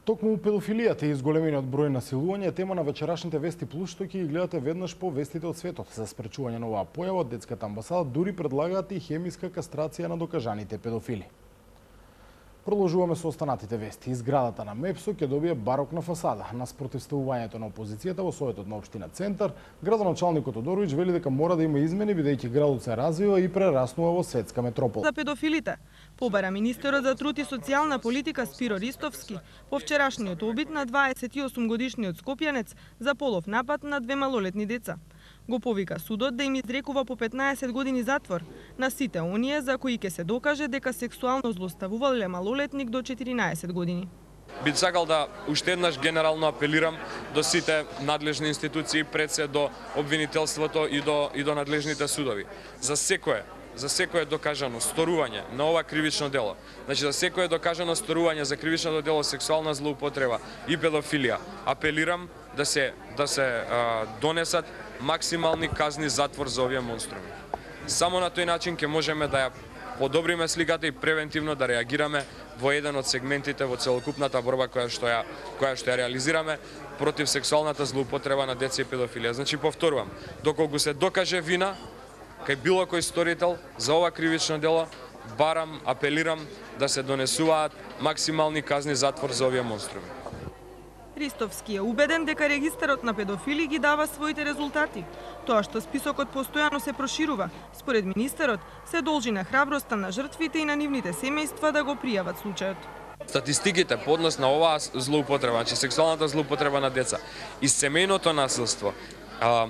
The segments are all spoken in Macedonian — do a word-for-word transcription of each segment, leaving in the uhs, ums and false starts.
Токму педофилијата и изголемениот број насилување е тема на вечерашните Вести Плюс, што ќе ги гледате веднаш по вестите од светот. За спречување на оваа појава, од детската амбасада дури предлагаат и хемиска кастрација на докажаните педофили. Продолжуваме со останатите вести. Изградата на МЕПСО ќе добие барокна фасада. На спротивставувањето на опозицијата во Советот на општина Центар, градоначалникот Тодоровиќ вели дека мора да има измени бидејќи градот се развива и прераснува во светска метропола. За педофилите побара министерот за труд и социјална политика Спиро Ристовски по вчерашниот обид на дваесет и осум годишниот скопјанец за полов напад на две малолетни деца. Го повика судот да им изрекува по петнаесет години затвор на сите оние за кои ќе се докаже дека сексуално злоставувале малолетник до четиринаесет години. Бих сакал да уште еднаш генерално апелирам до сите надлежни институции, пред се до обвинителството и до и до надлежните судови. За секое за секое докажано сторување на ова кривично дело. Значи за секое докажано сторување за кривичното дело сексуална злоупотреба и педофилија, апелирам да се да се а, донесат максимални казни затвор за овие монструми. Само на тој начин ќе можеме да ја подобриме сликата и превентивно да реагираме во еден од сегментите во целокупната борба која што ја која што ја реализираме против сексуалната злоупотреба на деца и педофилија. Значи повторувам, доколку се докаже вина кај било кој сторител за ова кривично дело, барам, апелирам да се донесуваат максимални казни затвор за овие монструми. Ристовски е убеден дека регистарот на педофили ги дава своите резултати. Тоа што списокот постојано се проширува, според министерот, се должи на храброста на жртвите и на нивните семејства да го пријават случајот. Статистиките по однос на оваа злоупотреба, значи сексуалната злоупотреба на деца и семејното насилство, а,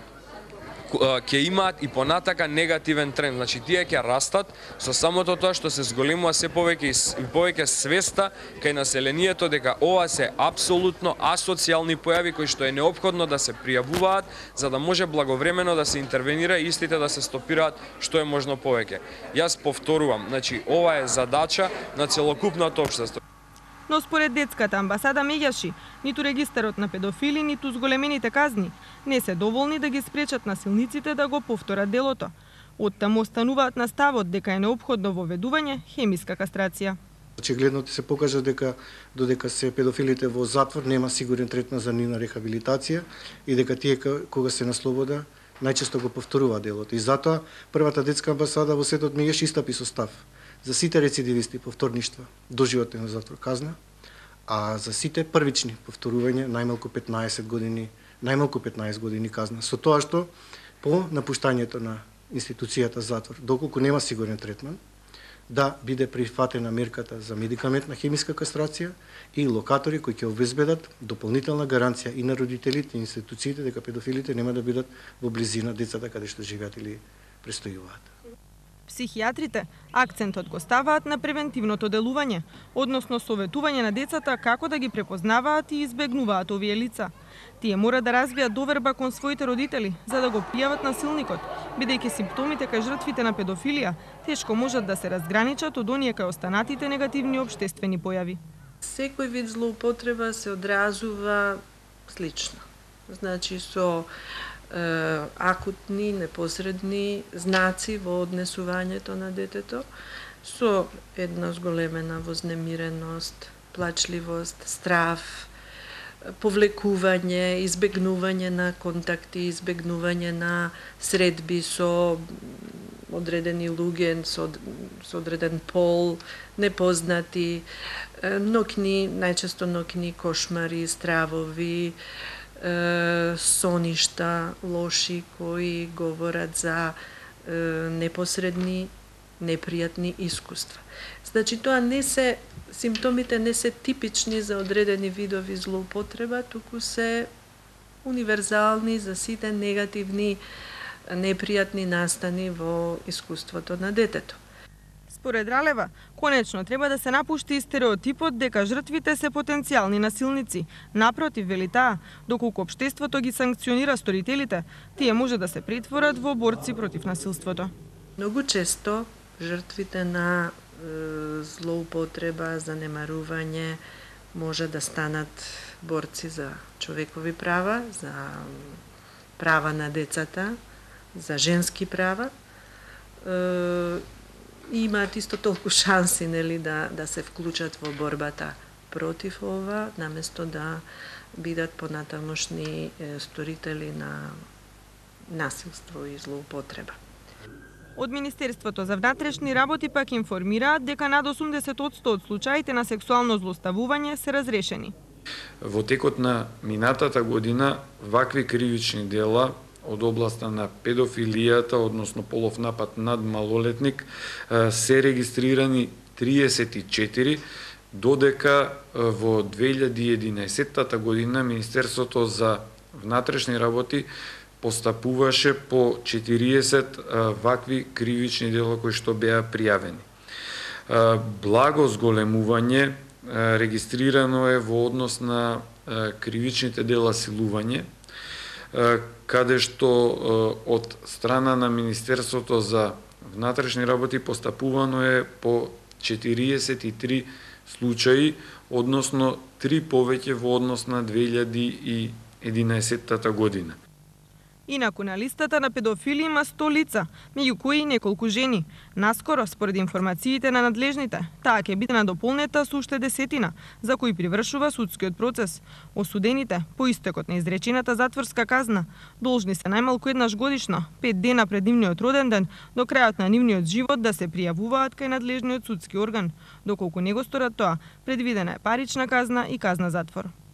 ќе имаат и понатака негативен тренд. Значи тие ќе растат со самото тоа што се зголемува се повеќе и повеќе свеста кај населението дека ова се апсолутно асоцијални појави кои што е неопходно да се пријавуваат за да може благовремено да се интервенира и истите да се стопираат што е можно повеќе. Јас повторувам, значи ова е задача на целокупното општество. Но според детската амбасада Меѓаши, ниту регистарот на педофили, ниту зголемените казни не се доволни да ги спречат насилниците да го повторат делото. Оттаму остануваат на ставот дека е неопходно воведување хемиска кастрација. Очигледно се покажа дека додека се педофилите во затвор нема сигурен третман за нивна рехабилитација и дека тие кога се на слобода најчесто го повторуваат делото. И затоа првата детска амбасада во светот Меѓаши истапи со став за сите рецидивисти повторништва доживотна затвор казна, а за сите првични повторување најмалку петнаесет години, најмалку петнаесет години казна. Со тоа што по напуштањето на институцијата затвор, доколку нема сигурен третман, да биде прифатена мерката за медикаментна хемиска кастрација и локатори кои ќе обезбедат дополнителна гаранција и на родителите и институциите дека педофилите нема да бидат во близина децата каде што живеат или престојуваат. Психијатрите акцентот го ставаат на превентивното делување, односно советување на децата како да ги препознаваат и избегнуваат овие лица. Тие мора да развијат доверба кон своите родители за да го пријават насилникот, бидејќи симптомите кај жртвите на педофилија тешко можат да се разграничат од оние кај останатите негативни општествени појави. Секој вид злоупотреба се одразува слично. Значи со акутни, непосредни знаци во однесувањето на детето, со една зголемена вознемиреност, плачливост, страв, повлекување, избегнување на контакти, избегнување на средби со одредени луѓе, со, со одреден пол, непознати, ноќни, најчесто ноќни кошмари, стравови, соништа лоши кои говорат за е, непосредни непријатни искуства. Значи тоа не се симптомите не се типични за одредени видови злоупотреба, туку се универзални за сите негативни непријатни настани во искуството на детето. Според Ралева, конечно треба да се напушти стереотипот дека жртвите се потенцијални насилници. Напротив, вели таа, доколку општеството ги санкционира сторителите, тие може да се претворат во борци против насилството. Многу често жртвите на е, злоупотреба, занемарување може да станат борци за човекови права, за права на децата, за женски права. Е, и имаат исто толку шанси нели да да се вклучат во борбата против ова, наместо да бидат понатамошни сторители на насилство и злоупотреба. Од Министерството за внатрешни работи пак информираат дека над осумдесет одсто од случаите на сексуално злоставување се разрешени. Во текот на минатата година вакви кривични дела од областа на педофилијата, односно полов напад над малолетник, се регистрирани триесет и четири, додека во две илјади и единаесетта година Министерството за внатрешни работи постапуваше по четириесет вакви кривични дела кои што беа пријавени. Благо зголемување регистрирано е во однос на кривичните дела силување, каде што од страна на Министерството за внатрешни работи постапувано е по четириесет и три случаи, односно три повеќе во однос на две илјади и единаесетта година. Инаку на листата на педофили има сто лица, меѓу кои и неколку жени. Наскоро, според информациите на надлежните, таа ќе биде надополнета со уште десетина, за кои привршува судскиот процес. Осудените, по истекот на изречената затворска казна, должни се најмалку еднаш годишно, пет дена пред нивниот роден ден, до крајот на нивниот живот да се пријавуваат кај надлежниот судски орган. Доколку не го сторат тоа, предвидена е парична казна и казна затвор.